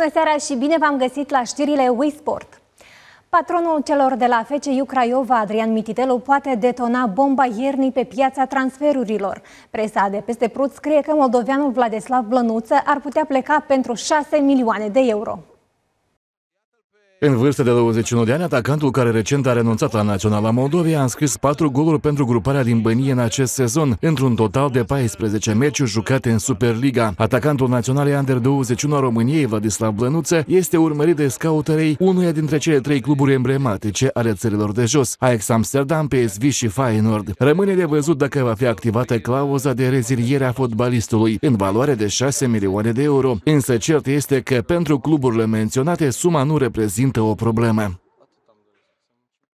Bună seara și bine v-am găsit la știrile WeSport. Patronul celor de la FCU Craiova, Adrian Mititelu, poate detona bomba iernii pe piața transferurilor. Presa de peste Prut scrie că moldoveanul Vladislav Blănuță ar putea pleca pentru 6 milioane de euro. În vârstă de 21 de ani, atacantul care recent a renunțat la Naționala Moldovei a înscris 4 goluri pentru gruparea din Bănie în acest sezon, într-un total de 14 meciuri jucate în Superliga. Atacantul naționalei Under-21 a României, Vladislav Blănuță, este urmărit de scouterei unuia dintre cele 3 cluburi emblematice ale țărilor de jos, Ajax Amsterdam, PSV și Feyenoord. Rămâne de văzut dacă va fi activată clauza de reziliere a fotbalistului, în valoare de 6 milioane de euro. Însă cert este că pentru cluburile menționate suma nu reprezintă o problemă.